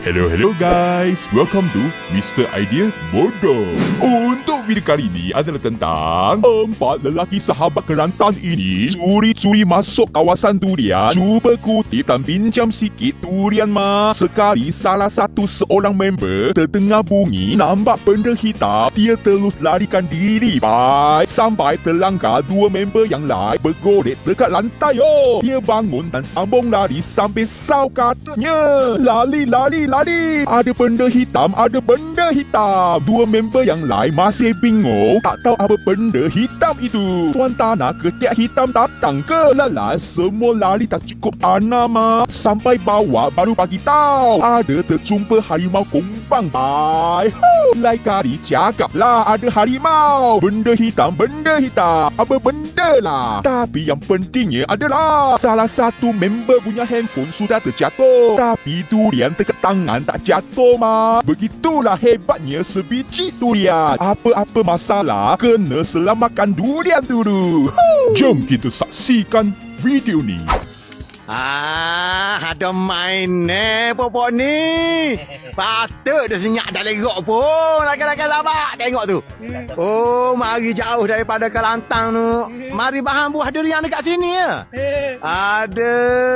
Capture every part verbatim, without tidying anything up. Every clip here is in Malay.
Hello, hello guys. Welcome to Mister Idea Bodoh. Untuk video kali ini adalah tentang empat lelaki sahabat kerantan ini curi-curi masuk kawasan durian, cuba kutip dan pinjam sikit durian mas. Sekali salah satu seorang member terdengar bunyi nampak benda hitam, dia terus larikan diri bye. Sampai terlanggar dua member yang lain bergolek dekat lantai. Oh, dia bangun dan sambung lari sampai sau katanya. Lari, lari, lari. Ada benda hitam, ada benda hitam. Dua member yang lain masih bingung, tak tahu apa benda hitam itu. Tuan Tanah ketiak hitam datang ke. Lala, semua lari tak cukup tanah mah. Sampai bawah baru bagi tahu ada terjumpa harimau kumbang bye. Lai kari cakaplah ada harimau. Benda hitam, benda hitam. Apa benda lah. Tapi yang pentingnya adalah salah satu member punya handphone sudah terjatuh, tapi durian dekat tangan tak jatuh mah. Begitulah hebatnya sebiji durian. Apa-apa masalah kena selamatkan durian dulu. Jom kita saksikan video ni. Ah, ada main eh popok ni. Patut dah senyap dah lerok pun. Lagi-lagi labak tengok tu. Oh, mari jauh daripada Kelantan tu. Mari bahan buah durian dekat sini ya. Ada.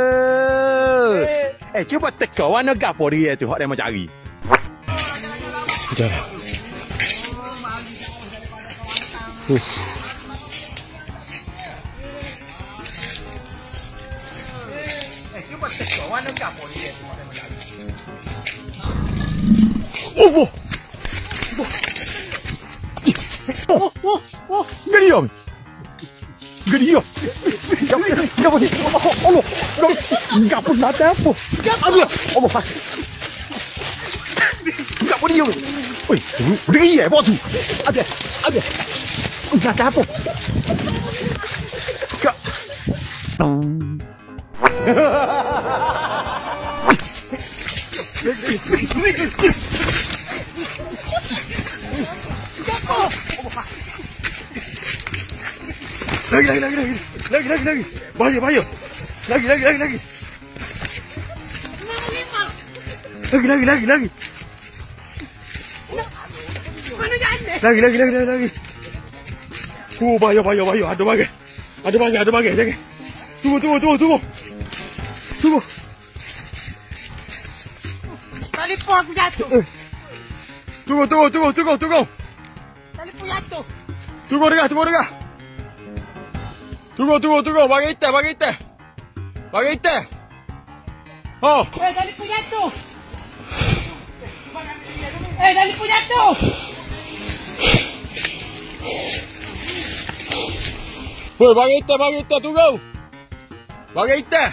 Eh, cuba teka warna gapo dia tu hak dia mau cari. Kejap. Uh. Warna gapo dia tu hak dia mau cari. Oh, oh, oh, oh, geriam, geriam, gapo ni? Oh, oh, gapo nak apa? Aduh, oh, gapo dia? Oi, geriam apa tu? Ada, ada, nak apa? Gap. Lagi, lagi, lagi, lagi, lagi, lagi, lagi, bahaya, bahaya, lagi, lagi, lagi, lagi, lagi, lagi, lagi, lagi, lagi, lagi, lagi, lagi, lagi, oh bahaya, bahaya, bahaya, ada bagai, ada bagai, ada bagai, jangan, tunggu, tunggu, tunggu, tunggu, tunggu. Telefon aku jatuh. Eh. Tunggu, tunggu, tunggu, tunggu, tunggu. Telefon jatuh. Tunggu dekat, tunggu dekat. Tunggu, tunggu, tunggu. Bagi itar, bagi itar. Bagi itar. Oh. Eh, telefon jatuh. Eh, telefon jatuh. Hoi, bagi itar, bagi itar, tunggu. Bagi itar.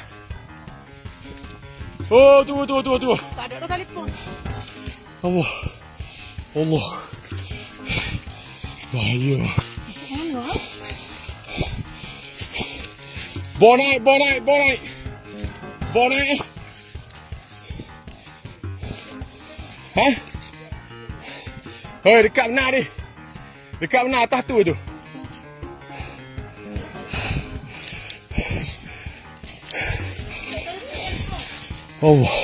Oh, tunggu, tunggu, tunggu, tunggu. Tak ada telefon. Allah. Allah. Bahaya. Mana? Bawa naik, bawa naik, bawa naik. Bawa naik. Hah? Hei, dekat benar ni. Dekat benar atas tu tu. Allah.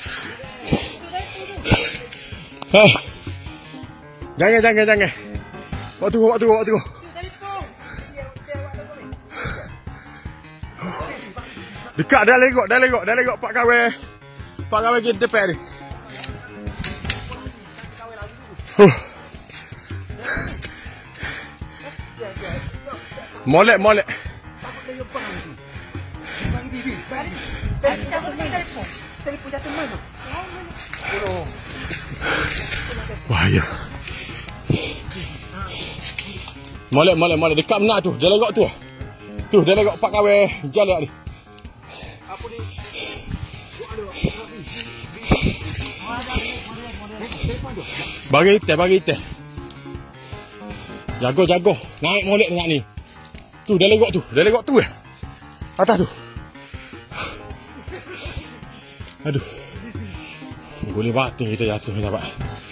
Hah. Jangan, jangan, jangan. Waktu tunggu, waktu tunggu, waktu tunggu. Dekat dah legok, dah legok, dah legok Pak Kawai. Pak Kawai kita depan ni. Huh. Molek, molek. Telefon jatuh mana? Bahaya. Molek, molek, molek. Dekat benar tu. Dia legok tu. Tu, dia legok Pak Kawai. Jalan ni. Apa ni? Bagi itar, bagi itar. Jago, jago. Naik molek tengah ni. Tu, dia legok tu. Dia legok tu eh. Atas tu. Aduh. Boleh batin kita jatuh ni dapat.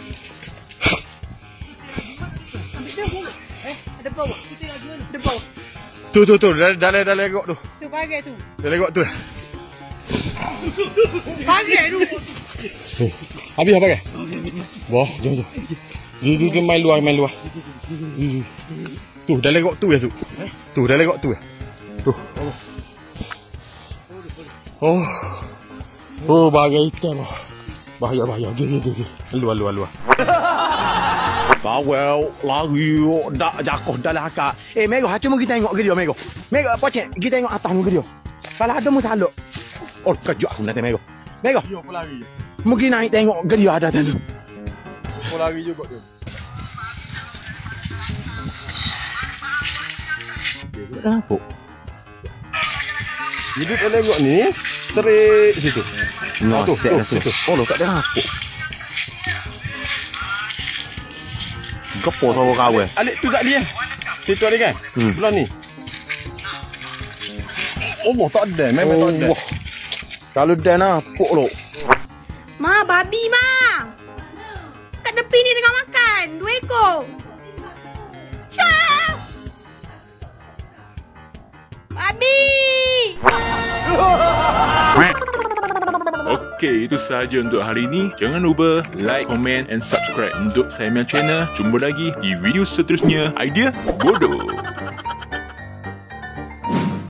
Eh, ada bawah. Kita lagi mana? Ada bawah. Tu, tu, tu. Dah, dah, dah legok tu. Tu bagai tu. Dia legok tu. Bagai tu. Habis apa kan? Wah, jom jom. Gi gi gi main luar, main luar. Gi. Tu dah legok tu ya, Su. Tu dah legok tu ya. Tu. Oh. Oh, bagai ikan. Bahaya bahaya. Gi gi gi gi. Luar luar luar. Bawel lari dak jakoh dalam akak. Eh Mego, ha cuma kita tengok ke dia Mego. Mego pocek, kita tengok atas muka dia. Kalau ada masalah. Oh, kejut aku nanti Mego. Mego. Yo pelari. Mungkin naik tengok ke dia ada tu. Pelari juga tu. Apa? Hidup ada tengok ni, terik situ. No, tu, tu, tu, tu. Oh, lo tak ada apa. Gapo sama kau eh? Alik tu tak dia. Situ ada kan? Hmm. Belah ni. Oh, tak ada. Memang tak ada. Wah. Kalau dah nampak lo. Ma, babi ma. Kat tepi ni tengah makan. Dua ekor. Syah. Babi. Okey, itu sahaja untuk hari ini. Jangan lupa like, comment and subscribe untuk saya punya channel. Jumpa lagi di video seterusnya. Idea bodoh.